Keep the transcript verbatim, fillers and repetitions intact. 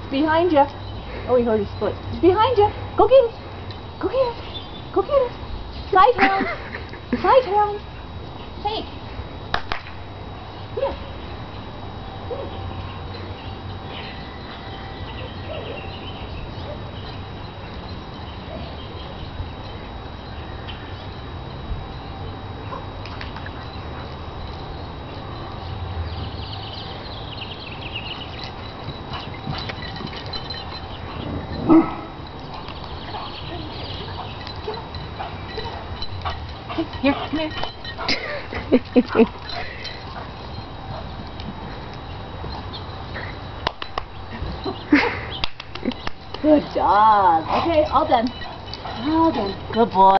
behind you. Oh, he heard his foot. It's behind you. Go get it. Go get it. Go get it. Side hound. Side hound. Hey. Here. Here, come here. Good job. Okay, all done. All done. Good boy.